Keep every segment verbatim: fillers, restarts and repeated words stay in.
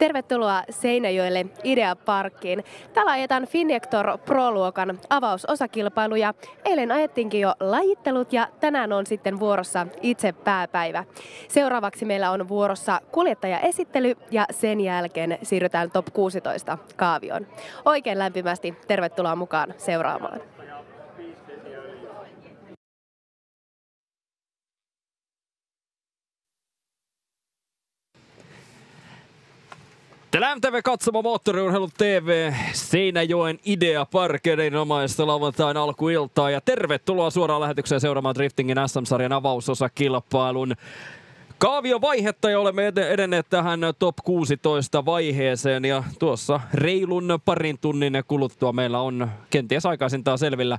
Tervetuloa Seinäjoelle Ideaparkkiin. Täällä ajetaan Finjector Pro-luokan avausosakilpailuja. Eilen ajettiinkin jo lajittelut ja tänään on sitten vuorossa itse pääpäivä. Seuraavaksi meillä on vuorossa kuljettajaesittely ja sen jälkeen siirrytään top kuusitoista kaavioon. Oikein lämpimästi tervetuloa mukaan seuraamaan. Täällä M T V katsomo Moottoriurheilu T V Seinäjoen Ideapark erinomaista lauantain alkuiltaa ja tervetuloa suoraan lähetykseen seuraamaan driftingin S M-sarjan avausosakilpailun kaaviovaihetta ja olemme edenneet tähän top kuusitoista vaiheeseen ja tuossa reilun parin tunnin kuluttua meillä on kenties aikaisintaan selvillä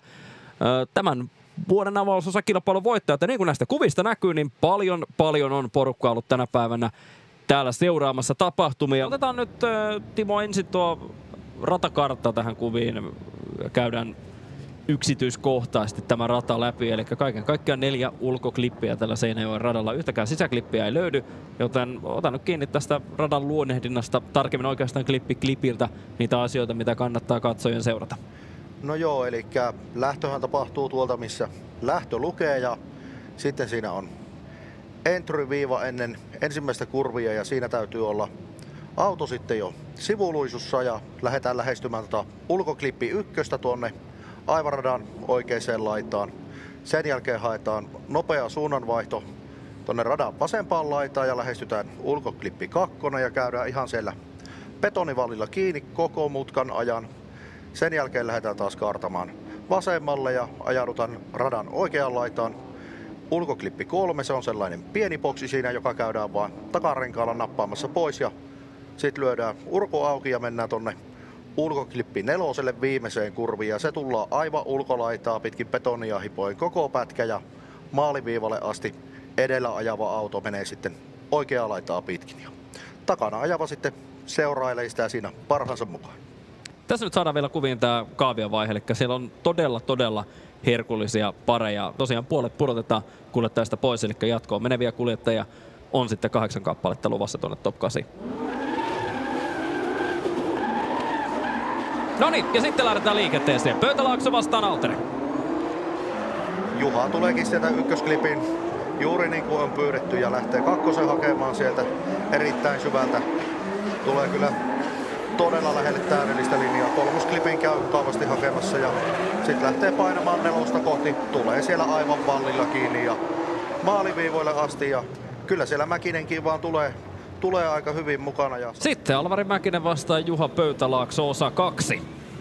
tämän vuoden avausosakilpailun voittajat. Ja niin kuin näistä kuvista näkyy, niin paljon paljon on porukkaa ollut tänä päivänä täällä seuraamassa tapahtumia. Otetaan nyt, Timo, ensin tuo ratakartta tähän kuviin. Käydään yksityiskohtaisesti tämä rata läpi. Eli kaiken kaikkiaan neljä ulkoklippiä tällä Seinäjoen radalla. Yhtäkään sisäklippiä ei löydy, joten otan nyt kiinni tästä radan luonnehdinnasta. Tarkemmin oikeastaan klippi klipiltä niitä asioita, mitä kannattaa katsojien seurata. No joo, eli lähtöhän tapahtuu tuolta, missä lähtö lukee ja sitten siinä on entry-viiva ennen ensimmäistä kurvia ja siinä täytyy olla auto sitten jo sivuluisussa ja lähdetään lähestymään tota ulkoklippi ykköstä tuonne aivaradan oikeaan laitaan. Sen jälkeen haetaan nopea suunnanvaihto tuonne radan vasempaan laitaan ja lähestytään ulkoklippi kakkonen ja käydään ihan siellä betonivallilla kiinni koko mutkan ajan. Sen jälkeen lähdetään taas kaartamaan vasemmalle ja ajaudutaan radan oikeaan laitaan. Ulkoklippi kolme, se on sellainen pieni boksi siinä, joka käydään vaan takarenkaalla nappaamassa pois ja sitten lyödään urko auki ja mennään tonne ulkoklippi neloselle viimeiseen kurviin ja se tullaan aivan ulkolaitaa pitkin betonia hipoen koko pätkä ja maaliviivalle asti edellä ajava auto menee sitten oikeaa laitaa pitkin ja takana ajava sitten seurailee sitä siinä parhaansa mukaan. Tässä nyt saadaan vielä kuviin tämä kaaviovaihe, eli siellä on todella todella herkullisia pareja. Tosiaan puolet pudotetaan kuljettajista pois, eli jatkoon meneviä kuljettajia on sitten kahdeksan kappaletta luvassa tuonne top kahdeksan. No niin, ja sitten lähdetään liikenteeseen. Pöytälaakso vastaan Altere. Juha tuleekin sieltä ykkösklipin juuri niin kuin on pyydetty ja lähtee kakkosen hakemaan sieltä erittäin syvältä. Tulee kyllä todella lähelle täydellistä linjaa. Kolmosklipin käy mukavasti hakemassa ja sitten lähtee painamaan nelosta kohti. Tulee siellä aivan vallilla kiinni ja maaliviivoille asti ja kyllä siellä Mäkinenkin vaan tulee, tulee aika hyvin mukana. Ja sitten Alvari Mäkinen vastaan Juha Pöytälaakso osa kaksi.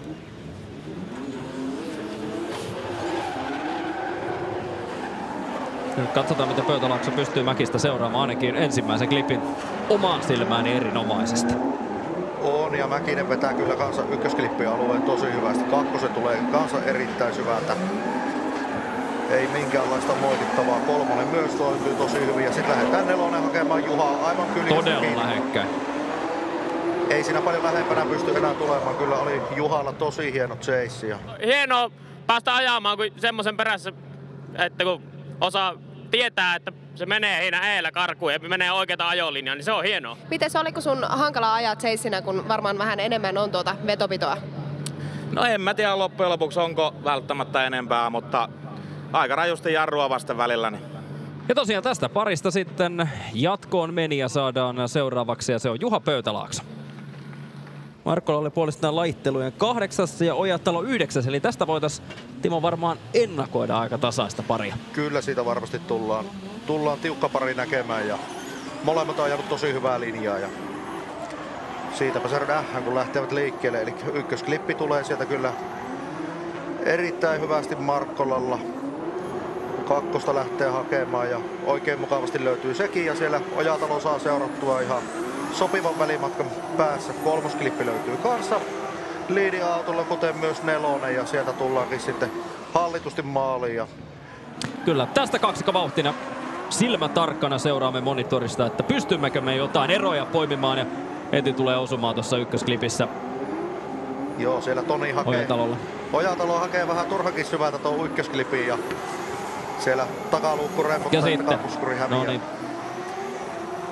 Nyt katsotaan, miten Pöytälaakso pystyy Mäkistä seuraamaan ainakin ensimmäisen klipin omaan silmääni erinomaisesti. On ja Mäkinen vetää kyllä kanssa ykkösklippialueen tosi hyvästi. Kakkosen tulee kanssa erittäin syvältä. Ei minkäänlaista moitittavaa. Kolmonen myös toimii tosi hyvin ja sitten lähdetään nelonen hakemaan Juhaa aivan kyljessä. Todella lähekkäin. Ei siinä paljon lähempänä pysty enää tulemaan. Kyllä oli Juhalla tosi hieno chase. Ja hienoa päästä ajamaan kuin semmoisen perässä, että kun osaa tietää, että se menee siinä eellä karkuun ja menee oikeata ajolinjaa, niin se on hienoa. Miten se oliko sun hankala ajaa chaseina, kun varmaan vähän enemmän on tuota vetopitoa? No en mä tiedä loppujen lopuksi onko välttämättä enempää, mutta aika rajusti jarrua vasten välillä. Niin. Ja tosiaan tästä parista sitten jatkoon meni ja saadaan seuraavaksi ja se on Juha Pöytälaakso. Markkola oli puolestaan laittelujen kahdeksas ja Ojatalo yhdeksäs, eli tästä voitaisiin Timo varmaan ennakoida aika tasaista paria. Kyllä siitä varmasti tullaan, tullaan tiukka pari näkemään ja molemmat on ajanut tosi hyvää linjaa ja siitäpä se nähdään kun lähtevät liikkeelle. Eli ykkösklippi tulee sieltä kyllä erittäin hyvästi Markkolalla. Kakkosta lähtee hakemaan ja oikein mukavasti löytyy sekin ja siellä Ojatalo saa seurattua ihan sopivan välimatkan päässä. Kolmosklippi löytyy kanssa liidiautolla, kuten myös nelonen ja sieltä tullaankin sitten hallitusti maaliin. Ja kyllä, tästä kaksikkovauhtina silmä tarkkana seuraamme monitorista, että pystymmekö me jotain eroja poimimaan ja heti tulee osumaan tuossa ykkösklipissä. Joo, siellä Toni hakee. Ojatalolla. Ojatalo hakee vähän turhankin syvältä tuon ykkösklipin ja siellä takaluukku rempottaa, ja sitten, takapuskuri häviää. No niin.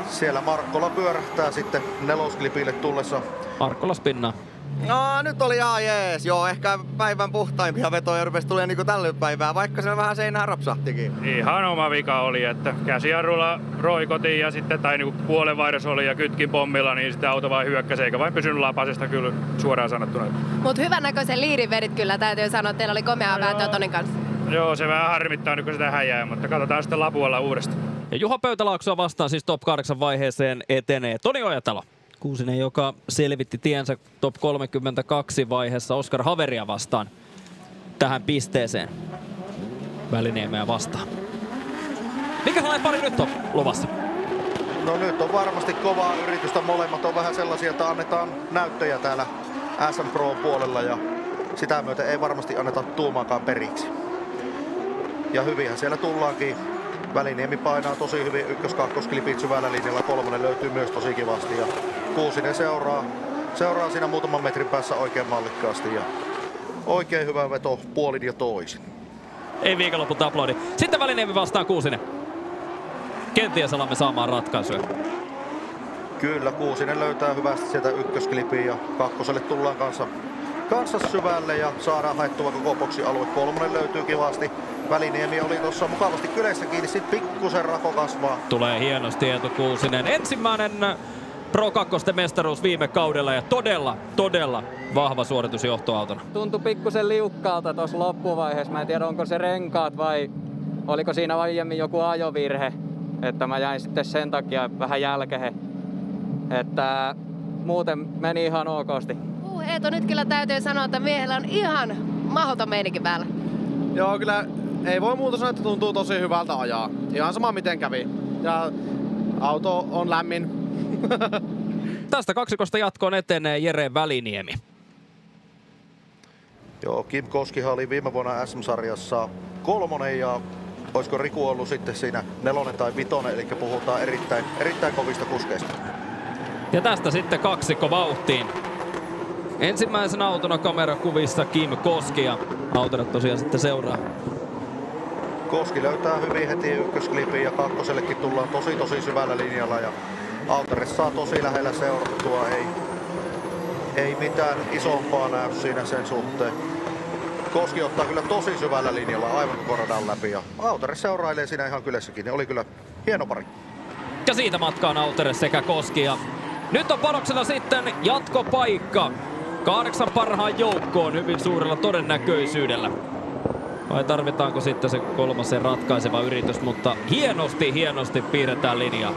Siellä Markkola pyörähtää sitten nelosklipille tullessa. Markkola spinnaa. No nyt oli ihan jees. Joo, ehkä päivän puhtaimpia vetoja rupesi tulemaan niinku tällä päivää, vaikka se vähän seinään rapsahtikin. Ihan oma vika oli, että käsijarrulla roikotin ja sitten, tai niinku puolenvaihdos oli ja kytkin pommilla, niin sitten auto vain hyökkäsi, eikä vain pysynyt lapasesta kyllä suoraan sanottuna. Mut hyvän näköisen liidin vedit kyllä, täytyy sanoa, että teillä oli komeaa No vääntöä joo. Tonin kanssa. Joo, se vähän harmittaa nyt kun sitä häjää, mutta katsotaan sitten Lapualla uudestaan. Ja Juha Pöytälaaksoa vastaan siis top kahdeksan vaiheeseen etenee Toni Ojatalo. Kuusinen, joka selvitti tiensä top kolmekymmentäkaksi vaiheessa Oskar Haveria vastaan tähän pisteeseen. Väliniemeä vastaan. Mikälainen pari nyt on luvassa? No nyt on varmasti kovaa yritystä. Molemmat on vähän sellaisia, että annetaan näyttöjä täällä S M Pro puolella ja sitä myöten ei varmasti anneta tuumaakaan periksi. Ja hyvinhän siellä tullaankin. Väliniemi painaa tosi hyvin, ykkös-kakkosklipit syvällä linjalla, kolmonen löytyy myös tosi kivasti ja Kuusinen seuraa, seuraa siinä muutaman metrin päässä oikein mallikkaasti ja oikein hyvä veto puolin ja toisin. Ei viikonloppu taplodi. Sitten Väliniemi vastaan Kuusinen. Kenties alamme saamaan ratkaisuja. Kyllä, Kuusinen löytää hyvästi sieltä ykkösklipiin ja kakkoselle tullaan kanssa, kanssa syvälle ja saadaan haettua koko boksin alue. Kolmonen löytyy kivasti. Väliniemi oli tuossa mukavasti kyleissä kiinni, sit pikkusen rako kasvaa. Tulee hienosti Eetu Kuusinen. Ensimmäinen Pro kaksi mestaruus viime kaudella ja todella, todella vahva suoritus johtoautona. Tuntui pikkusen liukkaalta tuossa loppuvaiheessa. Mä en tiedä, onko se renkaat vai oliko siinä aiemmin joku ajovirhe. Että mä jäin sitten sen takia vähän jälkeen. Että muuten meni ihan okosti. Uh, Eetu, nyt kyllä täytyy sanoa, että miehellä on ihan mahdoton meininki päällä. Joo, kyllä ei voi muuta sanoa, että tuntuu tosi hyvältä ajaa. Ihan sama miten kävi. Ja auto on lämmin. Tästä kaksikosta jatkoon etenee Jere Väliniemi. Joo, Kim Koskihan oli viime vuonna S M-sarjassa kolmonen ja olisiko Riku ollut sitten siinä nelonen tai vitonen, eli puhutaan erittäin, erittäin kovista kuskeista. Ja tästä sitten kaksikko vauhtiin. Ensimmäisenä autona kamerakuvissa Kim Koski ja autona tosiaan sitten seuraa. Koski löytää hyvin heti ykkösklipiin ja kakkosellekin tullaan tosi tosi syvällä linjalla ja Autores saa tosi lähellä seurattua, ei, ei mitään isompaa näy siinä sen suhteen. Koski ottaa kyllä tosi syvällä linjalla aivan koko radan läpi ja Autores seurailee siinä ihan kylässäkin, niin oli kyllä hieno pari. Ja siitä matkaan Autores sekä Koski ja nyt on panoksena sitten jatkopaikka. Kahdeksan parhaan joukkoon hyvin suurella todennäköisyydellä. Vai tarvitaanko sitten se kolmasen ratkaiseva yritys, mutta hienosti, hienosti piirretään linjaa.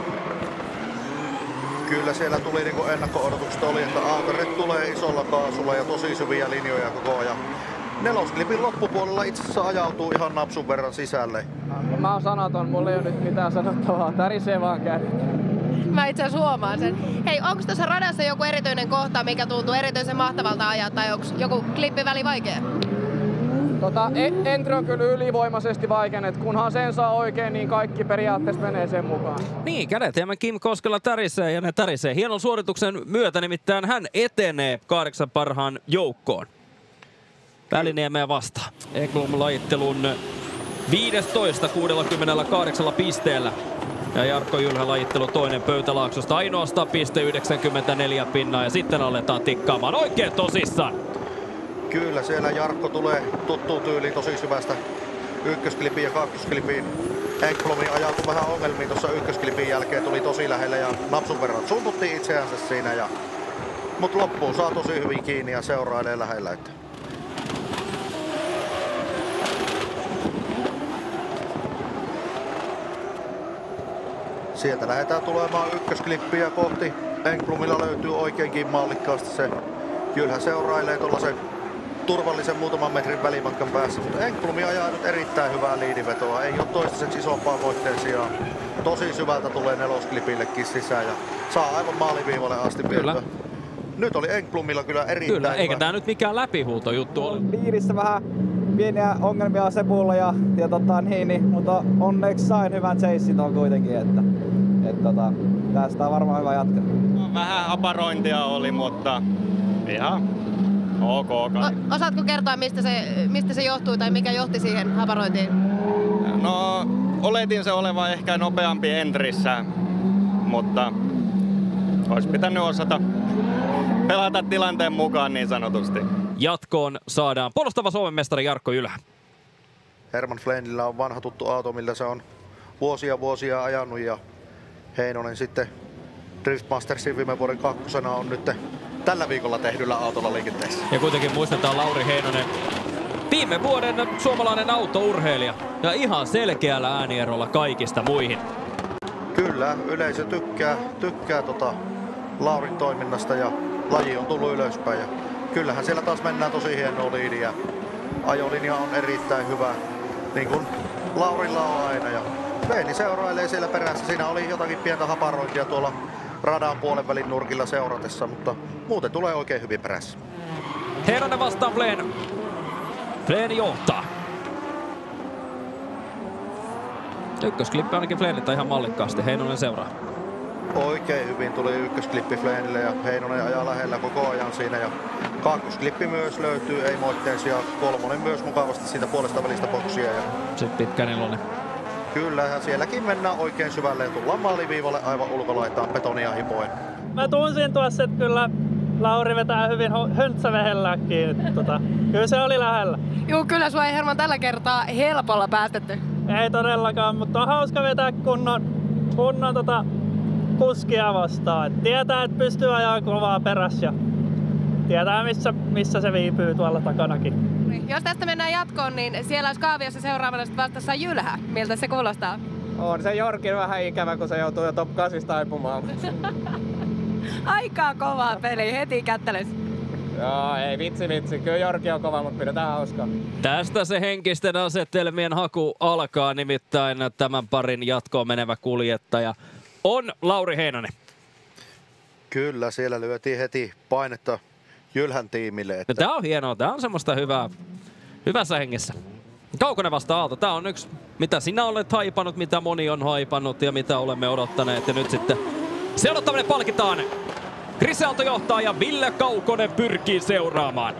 Kyllä siellä tuli niin kuin ennakko-odotukset oli, että Autores tulee isolla kaasulla ja tosi syviä linjoja koko ajan. Nelosklipin loppupuolella itse asiassa ajautuu ihan napsun verran sisälle. Mä oon sanaton, mulla ei ole nyt mitään sanottavaa. Tärisee vaan kädet. Mä itse asiassa huomaan sen. Hei, onko tuossa radassa joku erityinen kohta, mikä tuntuu erityisen mahtavalta ajaa, tai onko joku klippiväli vaikea? Tota, entry on kyllä ylivoimaisesti vaikein, että kunhan sen saa oikein, niin kaikki periaatteessa menee sen mukaan. Niin, kädet hieman Kim Koskela tärisee ja ne tärisee. Hienon suorituksen myötä nimittäin hän etenee kahdeksan parhaan joukkoon. Väliniemeä vastaan. Eklum-lajittelun viidestoista kuudellakymmenelläkahdeksalla pisteellä. Ja Jarkko Jylhä lajittelu toinen Pöytälaaksosta ainoastaan piste yhdeksänkymmentäneljä pinnaa ja sitten aletaan tikkaamaan oikein tosissaan. Kyllä siellä Jarkko tulee tuttuun tyyliin tosi syvästä ykkösklipiin ja kakkosklipiin. Ekblom ajautui vähän ongelmiin tuossa ykkösklipin jälkeen, tuli tosi lähelle ja napsun verran sumputti itseänsä siinä. Ja... Mutta loppuun saa tosi hyvin kiinni ja seurailee lähellä. Että... Sieltä lähdetään tulemaan ykkösklippiä kohti. Ekblomilla löytyy oikeinkin mallikkaasti se. Jylhä seurailee tuollaisen turvallisen muutaman metrin välimatkan päässä, mutta Ekblom ajaa nyt erittäin hyvää liidivetoa. Ei ole toistaiseksi isompaa voitteen sijaan. Tosi syvältä tulee nelosklipillekin sisään ja saa aivan maaliviivalle asti vietyä. Nyt oli Ekblomilla kyllä erittäin Kyllä, eikä hyvä. tää nyt mikään läpihuuto juttu ole. Piirissä vähän pieniä ongelmia Sepulla ja, ja tota, niin, niin, mutta onneksi sain hyvän chasein on kuitenkin, että et, tota, tästä on varmaan hyvä jatkaa. Vähän aparointia oli, mutta ihan ok kai. O- osaatko kertoa, mistä se, mistä se johtui tai mikä johti siihen haparointiin? No, oletin se olevan ehkä nopeampi entrissä. mutta olisi pitänyt osata pelata tilanteen mukaan niin sanotusti. Jatkoon saadaan puolustava Suomen mestari Jarkko Ylhä. Herman Flenillä on vanha tuttu auto, millä se on vuosia vuosia ajanut, ja Heinonen sitten Driftmastersin viime vuoden kakkosena on nyt tällä viikolla tehdyllä autolla liikenteessä. Ja kuitenkin muistetaan Lauri Heinonen, viime vuoden suomalainen autourheilija ja ihan selkeällä äänierolla kaikista muihin. Kyllä, yleisö tykkää, tykkää tota Laurin toiminnasta ja laji on tullut ylöspäin. Ja kyllähän siellä taas mennään tosi hienoa liidiä ja ajolinja on erittäin hyvä, niin kuin Laurilla on aina. Ja Veini seurailee siellä perässä. Siinä oli jotakin pientä haparointia tuolla radan puolen välin nurkilla seuratessa, mutta muuten tulee oikein hyvin perässä. Heinonen vastaan Flen. Flen johtaa. Ykkösklippi ainakin Fleniltä ihan mallikkaasti. Heinonen seuraa. Oikein hyvin tuli ykkösklippi Flenille ja Heinonen ajaa lähellä koko ajan siinä. Ja kakkosklippi myös löytyy, ei moitteisia. Kolmonen myös mukavasti siitä puolesta välistä boksia. Ja sitten pitkä nelonen. Kyllä, ja sielläkin mennään oikein syvälle ja tullaan maaliviivalle aivan ulkolaitaan betonia hipoen. Mä tunsin tuossa, että kyllä Lauri vetää hyvin höntsävehelläkin. Tota, kyllä se oli lähellä. Juu, kyllä sua ei Herman tällä kertaa helpolla päästetty. Ei todellakaan, mutta on hauska vetää kunnon, kunnon tota, kuskia vastaan. Et tietää, että pystyy ajaa kovaa perässä ja tietää, missä, missä se viipyy tuolla takanakin. Jos tästä mennään jatkoon, niin siellä olisi kaaviossa seuraavana vastassa Jylhä. Miltä se kuulostaa? On se Jorkin vähän ikävä, kun se joutuu jo top kahdeksan taipumaan. Aikaa kovaa peli, heti kätteles. Joo, ei vitsi vitsi. Kyllä Jorki on kova, mutta pidetään hauskaa. Tästä se henkisten asetelmien haku alkaa, nimittäin tämän parin jatkoon menevä kuljettaja on Lauri Heinonen. Kyllä, siellä lyötiin heti painetta Jylhän tiimille. Että... Tämä on hienoa, tämä on semmoista hyvää, hyvässä hengessä. Kaukonen vasta Aalto, tämä on yksi, mitä sinä olet haipannut, mitä moni on haipannut ja mitä olemme odottaneet. Ja nyt sitten se odottaminen palkitaan. Krisse Aalto johtaa ja Ville Kaukonen pyrkii seuraamaan.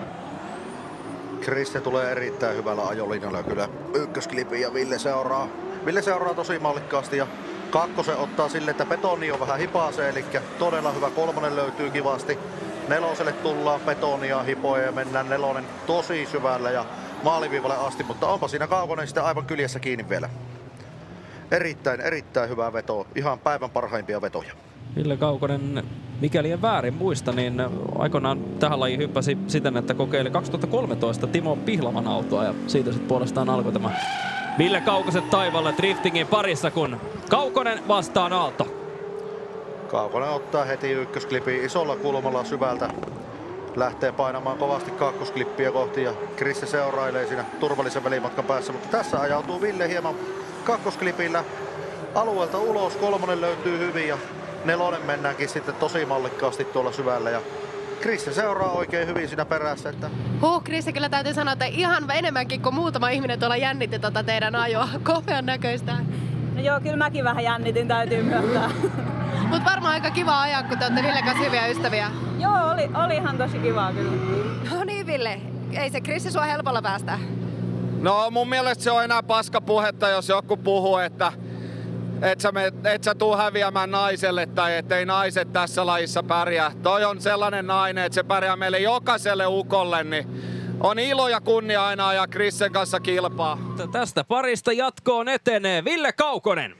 Krisse tulee erittäin hyvällä ajolinjalla kyllä ykkösklipin ja Ville seuraa. Ville seuraa tosi mallikkaasti ja kakkosen ottaa sille, että betoni on vähän hipaaseen, eli todella hyvä. Kolmonen löytyy kivasti. Neloselle tullaan betonia hipoja ja mennään nelonen tosi syvällä ja maaliviivalle asti, mutta onpa siinä Kaukonen sitten aivan kyljessä kiinni vielä. Erittäin, erittäin hyvä veto. Ihan päivän parhaimpia vetoja. Ville Kaukonen, mikäli en väärin muista, niin aikoinaan tähän lajiin hyppäsi siten, että kokeili kaksituhattakolmetoista Timo Pihlavan autoa ja siitä sitten puolestaan alkoi tämä Ville Kaukoset taivaalla driftingin parissa, kun Kaukonen vastaan Aalto. Kaukonen ottaa heti ykkösklipin isolla kulmalla syvältä. Lähtee painamaan kovasti kakkosklippiä kohti ja Krisse seurailee siinä turvallisen välimatkan päässä, mutta tässä ajautuu Ville hieman kakkosklipillä alueelta ulos. Kolmonen löytyy hyvin ja nelonen mennäänkin sitten tosi mallikkaasti tuolla syvällä ja Krisse seuraa oikein hyvin siinä perässä. Että... Huh, Krisse, kyllä täytyy sanoa, että ihan enemmänkin kuin muutama ihminen tuolla jännitti tota teidän ajoa. Komean näköistä. No joo, kyllä mäkin vähän jännitin, täytyy myöntää. Mut varmaan aika kiva ajaa, kun te olette Ville kanssa hyviä ystäviä. Joo, oli, oli ihan tosi kivaa kyllä. No niin, Ville. Ei se Krisse sua helpolla päästä. No mun mielestä se on enää paskapuhetta, jos joku puhuu, että et sä, me, et sä tuu häviämään naiselle tai ettei naiset tässä lajissa pärjää. Toi on sellainen nainen, että se pärjää meille jokaiselle ukolle, niin on ilo ja kunnia aina ajaa Krissen kanssa kilpaa. Tästä parista jatkoon etenee Ville Kaukonen.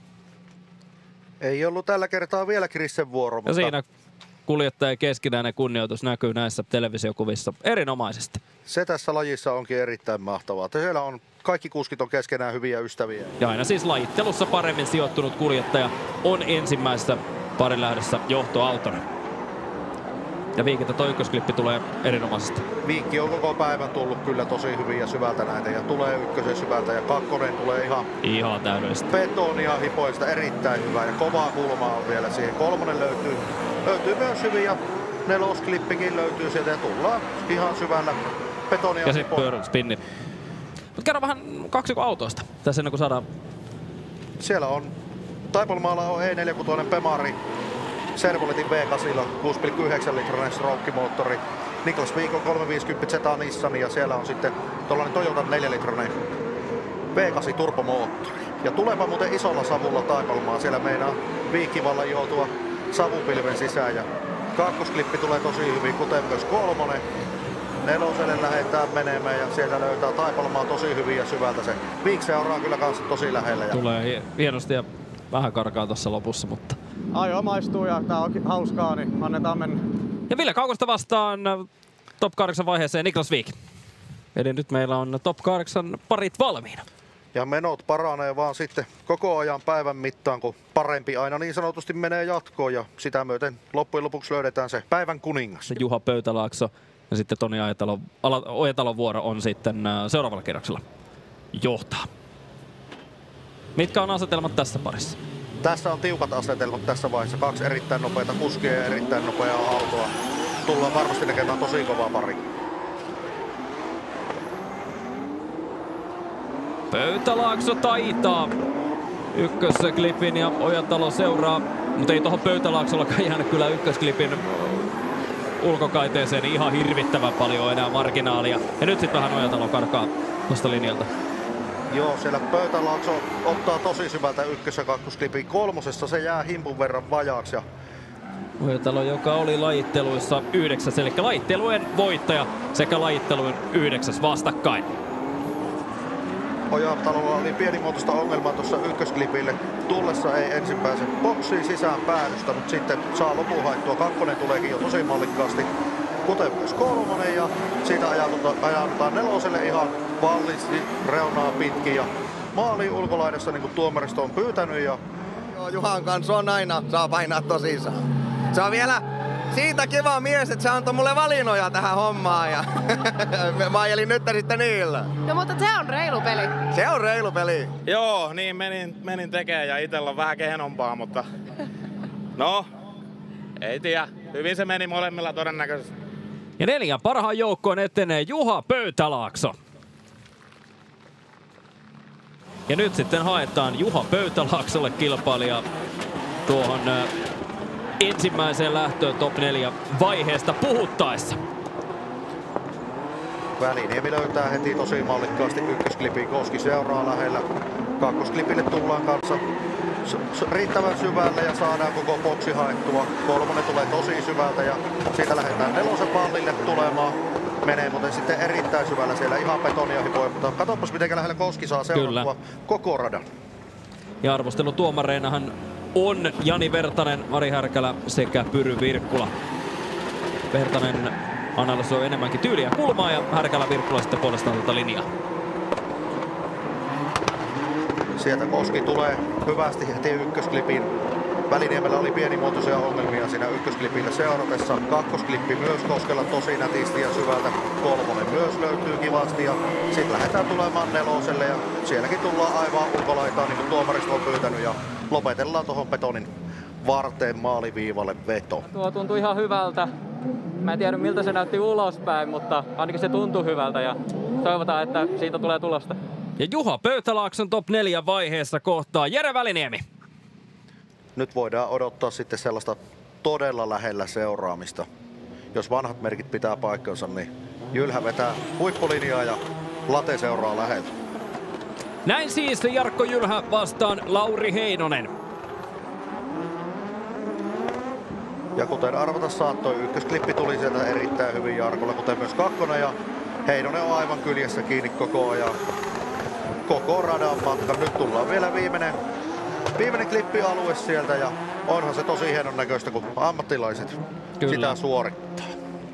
Ei ollut tällä kertaa vielä Krissen vuoro, mutta... Ja siinä kuljettajan keskinäinen kunnioitus näkyy näissä televisiokuvissa erinomaisesti. Se tässä lajissa onkin erittäin mahtavaa. Siellä on kaikki kuskit on keskenään hyviä ystäviä. Ja aina siis lajittelussa paremmin sijoittunut kuljettaja on ensimmäisessä parilähdössä johtoautona. Ja Viikiltä toi ykkösklippi tulee erinomaisesti. Viikki on koko päivän tullut kyllä tosi hyvin ja syvältä näitä ja tulee ykkösen syvältä ja kakkonen tulee ihan... Ihan täydellistä. Betonia hipoista erittäin hyvää ja kovaa kulmaa on vielä siihen. Kolmonen löytyy, löytyy myös hyvin ja nelosklippikin löytyy sieltä ja tullaan ihan syvällä betonia ja sitten pyörän spinni. Mutta kerro vähän kaksikon autoista tässä ennen kuin saadaan... Siellä on, Taipalmaalla on E neljäkymmentäkuusi Pemari, Servoletin V kahdeksan, kuusi pilkku yhdeksän litrainen stroke-moottori, Niklas Viikon kolmesataaviisikymmentä Zeta Nissan ja siellä on sitten tuollainen Toyota neljä litrainen V kahdeksan turbomoottori. Ja tulepa muuten isolla savulla Taipalmaa, siellä meinaa Viikkivallan joutua savupilven sisään. Ja kakkosklippi tulee tosi hyvin, kuten myös kolmonen. Neloselle lähdetään menemään ja sieltä löytää Taipalmaa tosi hyvin ja syvältä se. Viik seuraa kyllä kanssa tosi lähellä. Ja... Tulee hienosti ja vähän karkaa tuossa lopussa, mutta... Ajo maistuu ja tää on hauskaa, niin annetaan mennä. Ja Ville Kaukosta vastaan top kahdeksan vaiheeseen Niklas Viik. Eli nyt meillä on top kahdeksan parit valmiina. Ja menot paranee vaan sitten koko ajan päivän mittaan, kun parempi aina niin sanotusti menee jatkoon. Ja sitä myöten loppujen lopuksi löydetään se päivän kuningas. Juha Pöytälaakso ja sitten Toni Ojatalon vuoro on sitten seuraavalla kierroksella johtaa. Mitkä on asetelmat tässä parissa? Tässä on tiukat asetelmat tässä vaiheessa. Kaksi erittäin nopeita kuskia ja erittäin nopeaa autoa. Tullaan varmasti näkemään tosi kovaa pari. Pöytälaakso taitaa ykkösklipin ja Ojatalo seuraa, mutta ei tuohon Pöytälaaksollakaan jäänyt kyllä ykkösklipin ulkokaiteeseen ihan hirvittävän paljon enää marginaalia. Ja nyt sitten vähän Ojatalo karkaa tuosta linjalta. Joo, siellä Pöytälaakso ottaa tosi syvältä ykkös- ja kakkosklipin. Kolmosessa se jää himpun verran vajaaksi. Ja... Ojatalo, joka oli lajitteluissa yhdeksäs, eli lajittelujen voittaja sekä lajittelujen yhdeksäs vastakkain. Ojatalolla oli pienimuotoista ongelmaa tuossa ykkösklipille. Tullessa ei ensin pääse boksiin sisään päädystä, mutta sitten saa lopun haettua. Kakkonen tuleekin jo tosi mallikkaasti, kuten myös kolmonen. Ja siitä ajaudutaan neloselle ihan vallisti reunaa pitkin. Ja maaliin ulkolaidassa niin kuin tuomaristo on pyytänyt. Ja... Joo, Juhan kanssa on aina, saa painaa tosissaan. Se on vielä siitä kiva mies, että se antoi mulle valinnoja tähän hommaan ja mä ajelin nyt sitten niillä. No mutta se on reilu peli. Se on reilu peli. Joo, niin menin, menin tekemään ja itellä on vähän kehnompaa, mutta no, ei tiedä. Hyvin se meni molemmilla todennäköisesti. Ja neljän parhaan joukkoon etenee Juha Pöytälaakso. Ja nyt sitten haetaan Juha Pöytälaaksolle kilpailija tuohon ensimmäiseen lähtöön top neljä vaiheesta puhuttaessa. Väliniemi löytää heti tosi mallikkaasti ykkösklipin, Koski seuraa lähellä. Kakkosklipille tullaan kanssa riittävän syvälle ja saadaan koko boksi haettua. Kolmonen tulee tosi syvältä ja siitä lähdetään nelosen pallille tulemaan. Menee muuten sitten erittäin syvällä siellä ihan betonia hipoi, mutta katsopas miten lähellä Koski saa seurattua koko radan. Ja arvostelutuomareinahan on Jani Vertanen, Mari Härkälä sekä Pyry Virkkula. Vertanen analysoi enemmänkin tyyliä kulmaa ja Härkälä Virkkula sitten puolestaan tuota linjaa. Sieltä Koski tulee hyvästi heti ykkösklipin. Väliniemellä oli pienimuotoisia ongelmia siinä ykkösklipillä seuratessa. Kakkosklippi myös Koskella tosi nätisti ja syvältä. Kolmonen myös löytyy kivasti ja sitten lähdetään tulemaan neloselle ja sielläkin tullaan aivan ulkolaitaan niin kuin tuomaristo on pyytänyt ja lopetellaan tuohon betonin varteen maaliviivalle veto. Tuo tuntui ihan hyvältä. Mä en tiedä miltä se näytti ulospäin, mutta ainakin se tuntui hyvältä ja toivotaan, että siitä tulee tulosta. Ja Juha Pöytälaakson top neljä vaiheessa kohtaa Jere Väliniemi. Nyt voidaan odottaa sitten sellaista todella lähellä seuraamista. Jos vanhat merkit pitää paikkansa, niin Jylhä vetää huippulinjaa ja Late seuraa läheltä. Näin siis Jarkko Jylhä vastaan Lauri Heinonen. Ja kuten arvata saattoi, ykkösklippi tuli sieltä erittäin hyvin Jarkolla, kuten myös kakkonen. Ja Heinonen on aivan kyljessä kiinni koko ajan. Koko radan matka. Nyt tullaan vielä viimeinen, viimeinen klippialue sieltä ja onhan se tosi hienon näköistä, kun ammattilaiset Kyllä. sitä suorittaa.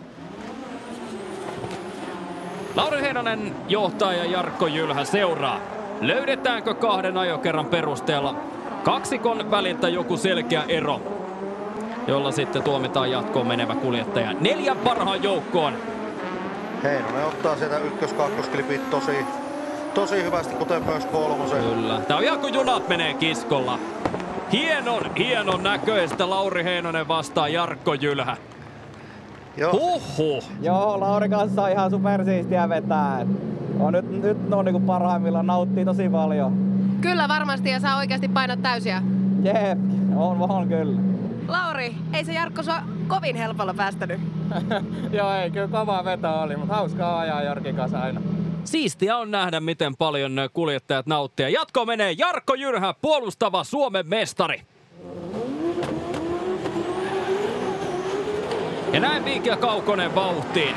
Lauri Heinonen johtaa ja Jarkko Jylhä seuraa. Löydetäänkö kahden ajokerran perusteella kaksikon väliltä joku selkeä ero, jolla sitten tuomitaan jatkoon menevä kuljettaja neljän parhaan joukkoon? Heinonen ottaa sieltä ykkös-kakkosklipit tosi, tosi hyvästi, kuten myös kolmosen. Kyllä. Tää on ihan kuin junat menee kiskolla. Hienon, hienon näköistä Lauri Heinonen vastaa Jarkko Jylhä. Joo. Huhhuh. Joo, Lauri kanssa on ihan supersiistiä vetää. On nyt, nyt on niinku parhaimmillaan, nauttii tosi paljon. Kyllä varmasti ja saa oikeasti painot täysiä. Jep, on, on kyllä. Lauri, ei se Jarkko sua kovin helpolla päästänyt. Joo, ei, kyllä kova veto oli, mutta hauskaa ajaa Jarkin kanssa aina. Siistiä on nähdä, miten paljon kuljettajat nauttia. Jatko menee Jarkko Jylhä, puolustava Suomen mestari. Ja näin Viik ja Kaukonen vauhtiin.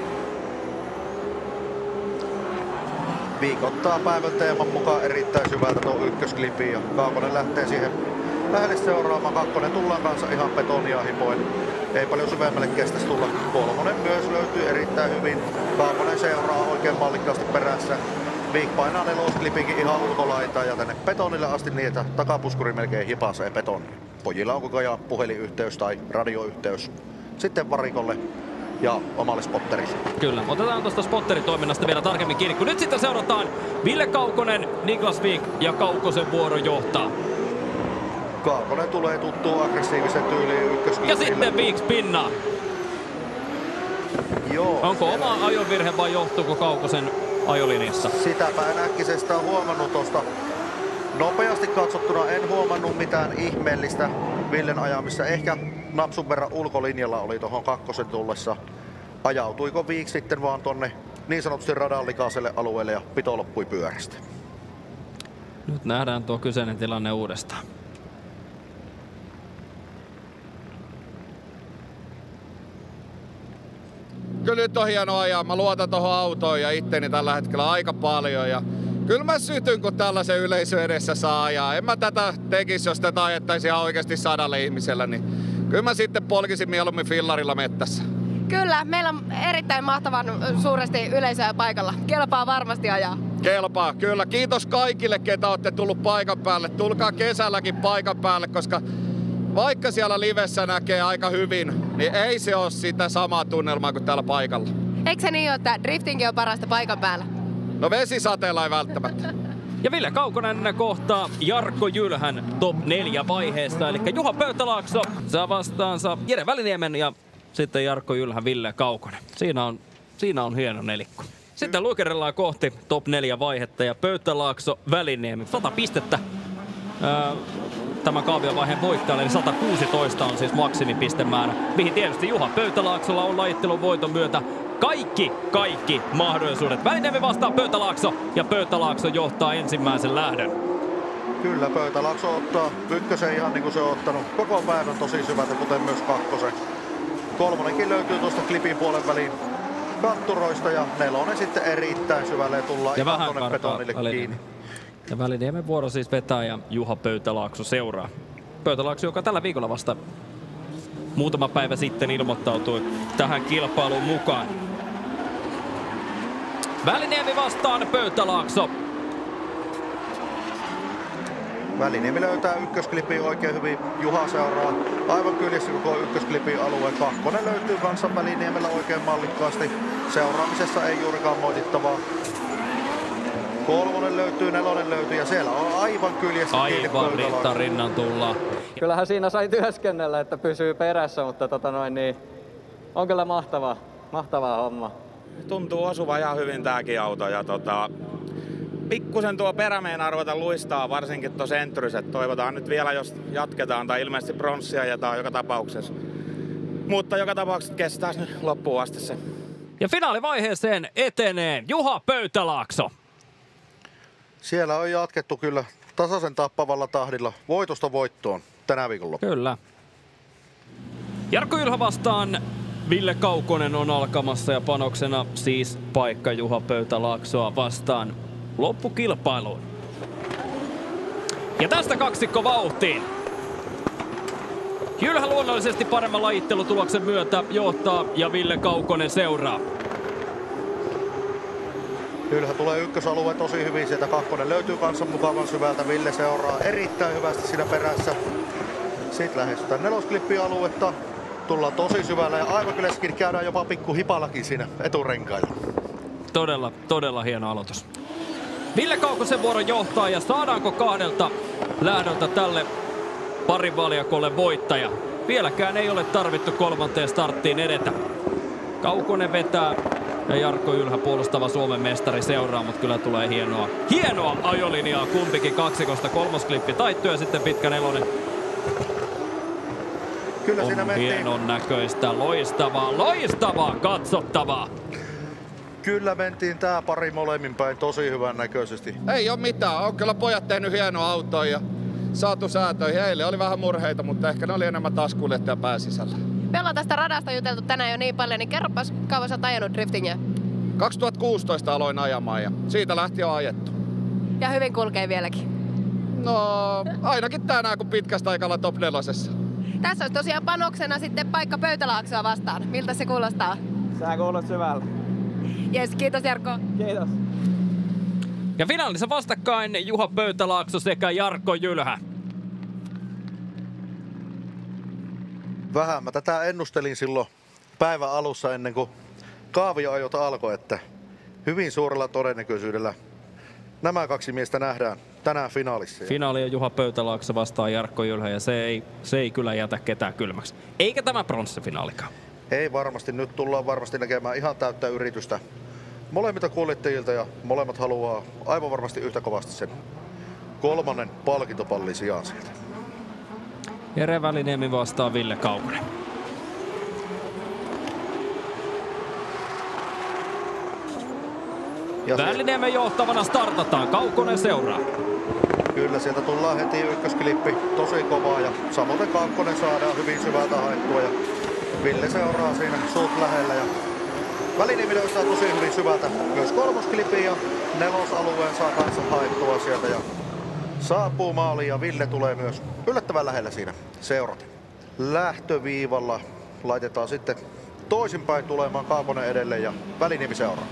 Viik ottaa päivän teeman mukaan erittäin syvältä tuon ykkösklipin ja Kaukonen lähtee siihen lähelle seuraamaan. Kakkonen tullaan kanssa ihan betonia hipoin. Ei paljon syvemmälle kestäisi tulla. Kolmonen myös löytyy erittäin hyvin. Kaukonen seuraa oikein mallikkaasti perässä. Viik painaa nelosklipikin ihan ulkolaitaan ja tänne betonille asti niin, että takapuskuri melkein hipasee betoni. Pojilla on koko ajan puhelinyhteys tai radioyhteys sitten varikolle ja omalle spotterille. Kyllä, otetaan tuosta spotteritoiminnasta vielä tarkemmin kiinni, kun nyt sitten seurataan Ville Kaukonen, Niklas Viik ja Kaukosen vuoro johtaa. Kaukonen tulee tuttuun aggressiivisen tyyliin ykkösklipille. Ja sitten Viik spinnaa. Joo. Onko oma ajovirhe vai johtuuko Kaukosen ajolinjassa? Sitäpä en äkkisestä ole huomannut tuosta. Nopeasti katsottuna en huomannut mitään ihmeellistä Villen ajamissa. Ehkä napsun verran ulkolinjalla oli tuohon kakkosen tullessa. Ajautuiko Viik sitten vaan tonne niin sanotusti radan likaiselle alueelle ja pito loppui pyörästä. Nyt nähdään tuo kyseinen tilanne uudestaan. Kyllä nyt on hieno ajaa. Mä luotan tohon autoon ja itteeni tällä hetkellä aika paljon. Ja kyllä mä sytyn, kun tällaisen yleisö edessä saa ajaa. En mä tätä tekisi, jos tätä ajettaisiin ihan oikeasti sadalle ihmisellä. Niin kyllä mä sitten polkisin mieluummin fillarilla mettässä. Kyllä, meillä on erittäin mahtavan suuresti yleisöä paikalla. Kelpaa varmasti ajaa. Kelpaa, kyllä. Kiitos kaikille, ketä olette tullut paikan päälle. Tulkaa kesälläkin paikan päälle, koska vaikka siellä livessä näkee aika hyvin, niin ei se ole sitä samaa tunnelmaa kuin täällä paikalla. Eikö se niin ole, että driftingi on parasta paikan päällä? No vesisateella ei välttämättä. Ja Ville Kaukonen kohtaa Jarkko Jylhän top neljä vaiheesta, eli Juha Pöytälaakso saa vastaansa Jere Väliniemen ja sitten Jarkko Jylhä, Ville Kaukonen. Siinä on, siinä on hieno nelikko. Sitten luikerellaan kohti top neljä vaihetta ja Pöytälaakso, Väliniemi. sata pistettä. Öö, tämän kaaviavaiheen voittajalle, eli sata kuusitoista on siis maksimipistemäärä, mihin tietysti Juha Pöytälaaksolla on lajittelun voiton myötä kaikki, kaikki mahdollisuudet. Väliniemi vastaa Pöytälaakso ja Pöytälaakso johtaa ensimmäisen lähdön. Kyllä, Pöytälaakso ottaa ykkösen ihan niin kuin se on ottanut koko päivän tosi syvältä, kuten myös kakkosen. Kolmonenkin löytyy tuosta klipin puolen väliin katturoista ja nelonen sitten erittäin syvälle ja tullaan ja ihan vähän tuonne betonille kiinni. Ja Väliniemen vuoro siis vetää ja Juha Pöytälaakso seuraa. Pöytälaakso, joka tällä viikolla vasta muutama päivä sitten ilmoittautui tähän kilpailuun mukaan. Väliniemi vastaan Pöytälaakso. Väliniemi löytää ykkösklipin oikein hyvin. Juha seuraa aivan kyljessä koko ykkösklipin alueen. Kakkonen löytyy kanssa Väliniemellä oikein mallikkaasti. Seuraamisessa ei juurikaan moitittavaa. Kolmonen löytyy, nelonen löytyy ja siellä on aivan kyljessä kiinni Aivan rinta rinnan tullaan. Kyllähän siinä sai työskennellä, että pysyy perässä, mutta tota noin, niin on kyllä mahtavaa, mahtavaa homma. Tuntuu osuva ihan hyvin tääkin auto ja tota, pikkusen tuo perä meinaa ruveta luistaa, varsinkin tuossa entryset. Toivotaan nyt vielä, jos jatketaan tai ilmeisesti pronssia ajetaan joka tapauksessa. Mutta joka tapauksessa kestää nyt loppuun asti se. Ja finaalivaiheeseen etenee Juha Pöytälaakso. Siellä on jatkettu kyllä tasaisen tappavalla tahdilla voitosta voittoon tänä viikonloppuna. Kyllä. Jarkko Jylhä vastaan Ville Kaukonen on alkamassa ja panoksena siis paikka Juha Pöytälaaksoa vastaan loppukilpailuun. Ja tästä kaksikko vauhtiin. Jylhä luonnollisesti paremman lajittelutuloksen myötä johtaa ja Ville Kaukonen seuraa. Jylhä tulee ykkösalueen tosi hyvin, sieltä kakkonen löytyy kanssa mukavan syvältä. Ville seuraa erittäin hyvästi siinä perässä. Sitten lähestytään nelosklippialuetta. Tullaan tosi syvällä ja aivan kylläskin käydään jopa pikku hipallakin siinä eturenkailla. Todella, todella hieno aloitus. Ville Kaukosen vuoro johtaa ja saadaanko kahdelta lähdöltä tälle parivaljakolle voittaja? Vieläkään ei ole tarvittu kolmanteen starttiin edetä. Kaukonen vetää ja Jarkko Jylhä puolustava Suomen mestari seuraa, mutta kyllä tulee hienoa, hienoa ajolinjaa kumpikin kaksikosta. Kolmosklippi taittuu ja sitten pitkä nelonen. Kyllä siinä on mentiin. Hienon näköistä, loistavaa, loistavaa, katsottavaa. Kyllä mentiin tää pari molemmin päin tosi hyvän näköisesti. Ei oo mitään, on kyllä pojat tehnyt hienoa autoa ja saatu säätöihin. Eilen oli vähän murheita, mutta ehkä ne oli enemmän taskuljettajan pääsisällä. Me ollaan tästä radasta juteltu tänään jo niin paljon, niin kerropas kauan sä oot ajanut driftingiä. kaksituhattakuusitoista aloin ajamaan ja siitä lähti on ajettu. Ja hyvin kulkee vieläkin. No, ainakin tänään kun pitkästä aikalla top nelosessa. Tässä olisi tosiaan panoksena sitten paikka Pöytälaaksoa vastaan. Miltä se kuulostaa? Sehän kuulostaa syvällä. Jes, kiitos Jarkko. Kiitos. Ja finaalissa vastakkain Juha Pöytälaakso sekä Jarkko Jylhä. Vähän mä tätä ennustelin silloin päivän alussa ennen kuin kaavioajot alkoi, että hyvin suurella todennäköisyydellä nämä kaksi miestä nähdään tänään finaalissa. Finaali on Juha Pöytälaakso vastaan Jarkko Jylhä ja se ei, se ei kyllä jätä ketään kylmäksi. Eikä tämä pronssifinaalikaan. Ei varmasti. Nyt tullaan varmasti näkemään ihan täyttä yritystä molemmilta kuljettajilta ja molemmat haluaa aivan varmasti yhtä kovasti sen kolmannen palkintopallin sijaan sieltä. Jere Väliniemi vastaa Ville Kaukonen. Ja Väliniemen johtavana startataan, Kaukonen seuraa. Kyllä, sieltä tullaan heti ykkösklippi tosi kovaa ja samoin Kakkonen saadaan hyvin syvältä haettua ja Ville seuraa siinä suut lähellä ja Väliniemi löytää tosi hyvin syvältä myös kolmosklipin ja nelosalueen saa kanssa haettua sieltä ja saapuu maaliin ja Ville tulee myös yllättävän lähellä siinä seurata. Lähtöviivalla laitetaan sitten toisinpäin tulemaan Kaukonen edelleen ja Väliniemi seuraa.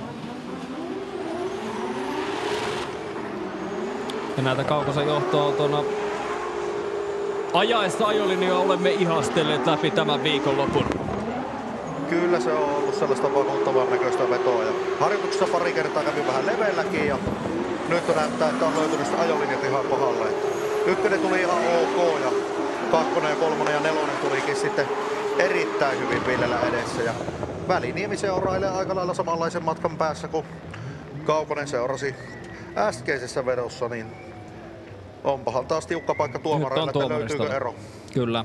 Ja näitä Kaukosen johtoautona ajaessa ajolinjoja olemme ihastelleet läpi tämän viikonlopun. Kyllä se on ollut sellaista vakuuttavan näköistä vetoa ja harjoituksessa pari kertaa kävi vähän leveälläkin ja nyt näyttää, että on löytynyt ajolinjat ihan kohdalle. Ykkönen tuli ihan ok ja kakkonen ja kolmonen ja nelonen tulikin sitten erittäin hyvin Villellä edessä ja Väliniemi seurailee aika lailla samanlaisen matkan päässä kuin Kaukonen seurasi äskeisessä vedossa, niin onpahan taas tiukka paikka tuomareille, että löytyykö ero. Kyllä.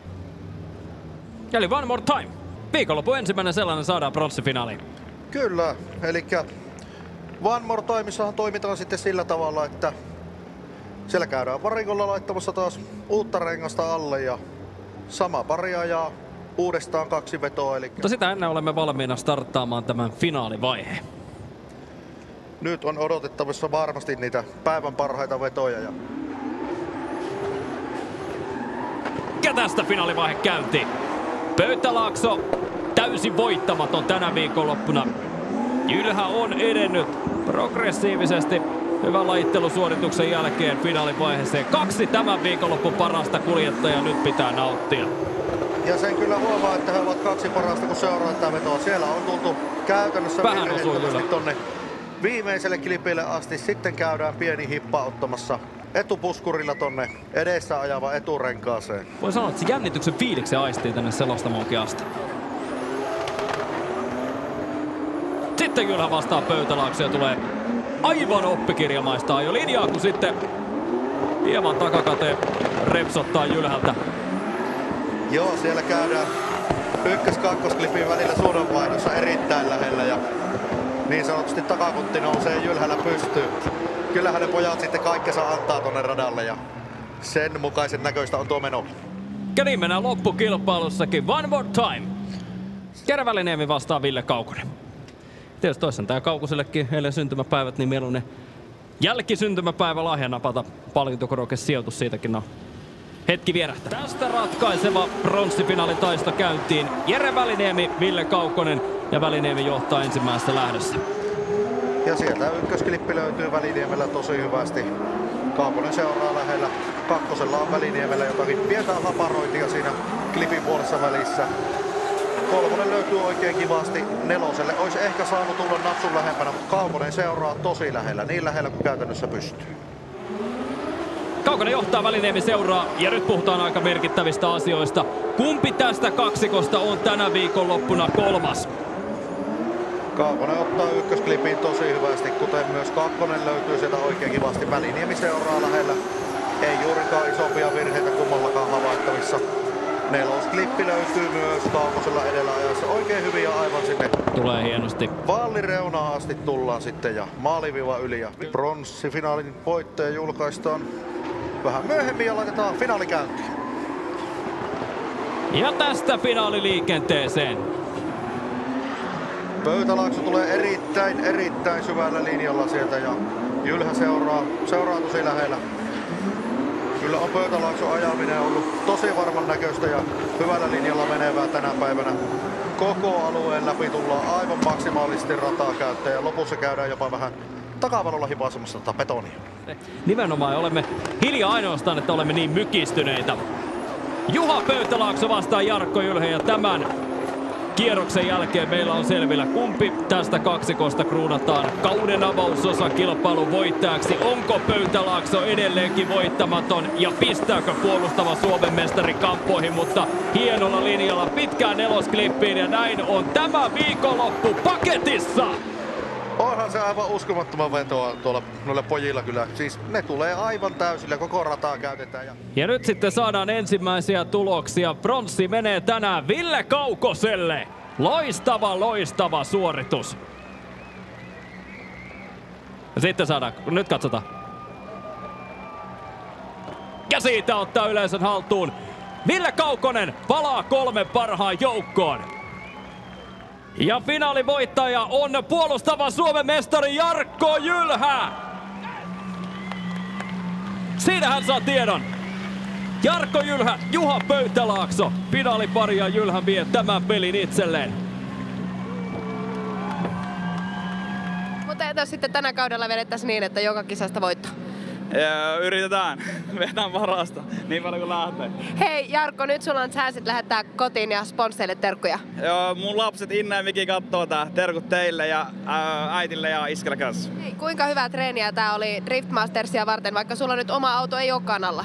Eli one more time. Viikonlopun ensimmäinen sellainen saadaan pronssifinaaliin. Kyllä, eli one more timeissahan toimitaan sitten sillä tavalla, että siellä käydään varikolla laittamassa taas uutta rengasta alle ja sama pari ajaa uudestaan kaksi vetoa. Eli... Mutta sitä ennen olemme valmiina starttaamaan tämän finaalivaiheen. Nyt on odotettavissa varmasti niitä päivän parhaita vetoja. Ja... Ja tästä finaalivaihe käyntiin. Pöytälaakso täysin voittamaton tänä viikonloppuna. Jylhä on edennyt progressiivisesti hyvän lajittelusuorituksen jälkeen finaalivaiheeseen. Kaksi tämän viikonloppun parasta kuljettajaa nyt pitää nauttia. Ja sen kyllä huomaa, että he ovat kaksi parasta, kun seuraa tätä vetoa. Siellä on tultu käytännössä virheettömästi tonne viimeiselle klipille asti. Sitten käydään pieni hippa ottamassa etupuskurilla tonne edessä ajava eturenkaaseen. Voi sanoa, että se jännityksen fiiliksen aistii tänne selostamoonkin asti. Sitten Jylhä vastaa Pöytälaakso ja tulee aivan oppikirjamaista ajolinjaa, kun sitten hieman takakate repsottaa Jylhältä. Joo, siellä käydään ykkös-kakkosklipin välillä suunnanvaihdossa erittäin lähellä ja niin sanotusti takakuntti nousee Jylhällä pystyyn. Kyllähän ne pojat sitten kaikkensa antaa tonne radalle ja sen mukaisen näköistä on tuo meno. Ja niin mennään loppukilpailussakin. One more time. Jere Väliniemi vastaa Ville Kaukonen. Tietysti toisen tää Kaukosellekin eilen syntymäpäivät, niin mieluinen jälkisyntymäpäivä lahja napata palkintokoroke sijoitus siitäkin on. Hetki vierähtää. Tästä ratkaiseva pronssifinaalitaisto käyntiin. Jere Väliniemi, Ville Kaukonen ja Väliniemi johtaa ensimmäisessä lähdössä. Ja sieltä ykkösklippi löytyy Väliniemellä tosi hyvästi. Kaukonen seuraa lähellä. Kakkosella on Väliniemellä jotakin pientä haparointia siinä klipin puolessa välissä. Kolmonen löytyy oikein kivasti. Neloselle olisi ehkä saanut tulla napsun lähempänä, mutta Kaukonen seuraa tosi lähellä. Niin lähellä kuin käytännössä pystyy. Kaukonen johtaa, Väliniemi seuraa ja nyt puhutaan aika merkittävistä asioista. Kumpi tästä kaksikosta on tänä viikonloppuna kolmas? Kaukonen ottaa ykkösklipin tosi hyvästi, kuten myös kakkonen löytyy sieltä oikein kivasti. Väliniemi seuraa lähellä. Ei juurikaan isompia virheitä kummallakaan havaittavissa. Nelosklippi löytyy myös Kaukosella edellä ajassa. Oikein hyvin ja aivan sinne. Tulee hienosti. Vaalireunaan asti tullaan sitten ja maaliviiva yli. Ja pronssifinaalin voittaja julkaistaan vähän myöhemmin ja laitetaan finaali käyntiin. Ja tästä finaaliliikenteeseen. Pöytälaakso tulee erittäin, erittäin syvällä linjalla sieltä ja Jylhä seuraa, seuraa tosi lähellä. Kyllä on Pöytälaakson ajaminen ollut tosi varman näköistä ja hyvällä linjalla menevää tänä päivänä. Koko alueen läpi tullaan aivan maksimaalisesti rataa käyttäen ja lopussa käydään jopa vähän takavalolla hipaisemassa tätä betonia. Nimenomaan olemme hiljaa ainoastaan, että olemme niin mykistyneitä. Juha Pöytälaakso vastaan Jarkko Jylhä ja tämän kierroksen jälkeen meillä on selvillä, kumpi tästä kaksikosta kruunataan kauden avausosan kilpailun voittajaksi. Onko Pöytälaakso edelleenkin voittamaton ja pistääkö puolustava Suomen mestari kamppoihin, mutta hienolla linjalla pitkään nelosklippiin ja näin on tämä viikonloppu paketissa. Onhan se aivan uskomattoman vetoa tuolla noilla pojilla kyllä. Siis ne tulee aivan täysillä, koko rataa käytetään. Ja, ja nyt sitten saadaan ensimmäisiä tuloksia. Bronssi menee tänään Ville Kaukoselle. Loistava, loistava suoritus. Ja sitten saadaan, nyt katsotaan. Ja siitä ottaa yleisön haltuun. Ville Kaukonen palaa kolme parhaan joukkoon. Ja finaalivoittaja on puolustava Suomen mestari Jarkko Jylhä. Siinä hän saa tiedon. Jarkko Jylhä, Juha Pöytälaakso. Finaalipari ja Jylhä vie tämän pelin itselleen. Mutta entä sitten tänä kaudella vedettäisiin niin, että joka kisasta voittaa? Ja yritetään. Vedetään parasta. Niin paljon kuin lähtee. Hei Jarkko, nyt sulla on chansit lähettää kotiin ja sponsseille terkkuja. Joo, mun lapset Inna ja Miki kattoo tää. Terkut teille ja ää, äitille ja iskelle kanssa. Hei, kuinka hyvää treeniä tää oli Driftmastersia varten, vaikka sulla nyt oma auto ei olekaan alla?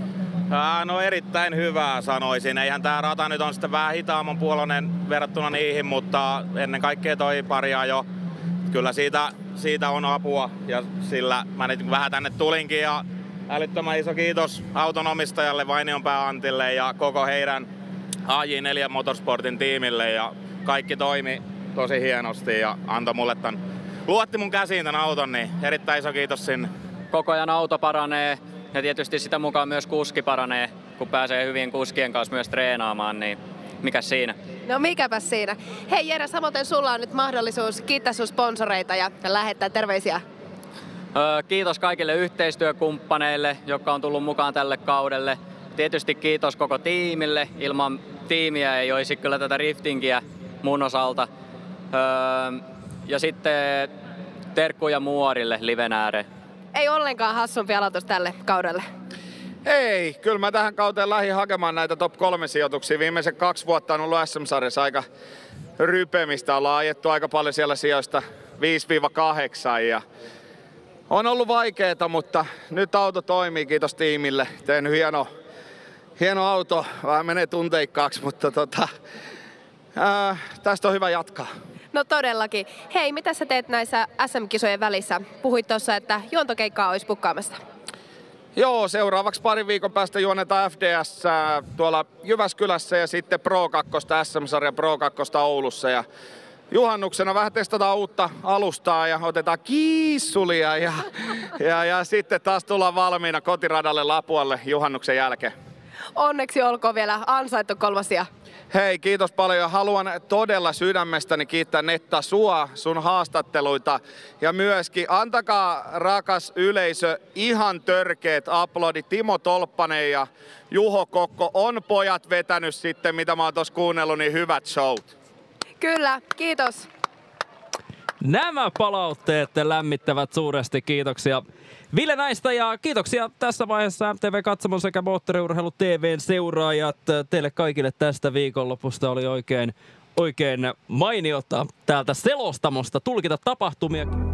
Ää, no erittäin hyvää sanoisin. Eihän tää rata nyt on sitten vähän hitaamman puoloinen verrattuna niihin, mutta ennen kaikkea toi paria jo. Kyllä siitä, siitä on apua ja sillä mä nyt vähän tänne tulinkin ja älyttömän iso kiitos auton omistajalle Vainionpää Antille ja koko heidän A J neljä Motorsportin tiimille ja kaikki toimi tosi hienosti ja antoi mulle tän, luotti mun käsiin tän auton, niin erittäin iso kiitos sinne. Koko ajan auto paranee ja tietysti sitä mukaan myös kuski paranee, kun pääsee hyvin kuskien kanssa myös treenaamaan, niin mikä siinä? No mikäpäs siinä. Hei Jere, samoin sulla on nyt mahdollisuus kiittää sun sponsoreita ja lähettää terveisiä. Öö, kiitos kaikille yhteistyökumppaneille, jotka on tullut mukaan tälle kaudelle. Tietysti kiitos koko tiimille. Ilman tiimiä ei olisi kyllä tätä riftingiä mun osalta. Öö, ja sitten terkkuja Muorille liven ääreen. Ei ollenkaan hassumpi aloitus tälle kaudelle. Ei, kyllä mä tähän kauteen lähdin hakemaan näitä top kolme sijoituksia. Viimeiset kaksi vuotta on ollut S M-sarjassa aika rypemistä. Ollaan ajettu aika paljon siellä sijoista viisi kahdeksan ja on ollut vaikeeta, mutta nyt auto toimii, kiitos tiimille. Tehnyt hieno, hieno auto, vähän menee tunteikkaaksi, mutta tota, ää, tästä on hyvä jatkaa. No todellakin. Hei, mitä sä teet näissä S M-kisojen välissä? Puhuit tuossa, että juontokeikkaa olisi pukkaamassa. Joo, seuraavaksi parin viikon päästä juonetaan F D S tuolla Jyväskylässä ja sitten Pro kaksi, S M-sarja Pro kaksi Oulussa. Ja juhannuksena vähän testataan uutta alustaa ja otetaan kiissulia ja, ja, ja sitten taas tullaan valmiina kotiradalle Lapualle juhannuksen jälkeen. Onneksi olkoon vielä ansaittu kolmas sija. Hei, kiitos paljon. Haluan todella sydämestäni kiittää Netta sua, sun haastatteluita. Ja myöskin antakaa rakas yleisö ihan törkeät aplodit. Timo Tolppanen ja Juho Kokko on pojat vetänyt sitten, mitä mä oon tossa kuunnellut, niin hyvät showt. Kyllä, kiitos. Nämä palautteet lämmittävät suuresti. Kiitoksia Ville näistä ja kiitoksia tässä vaiheessa M T V-katsomon sekä Moottoriurheilu T V:n seuraajat. Teille kaikille tästä viikonlopusta oli oikein, oikein mainiota täältä selostamosta tulkita tapahtumia.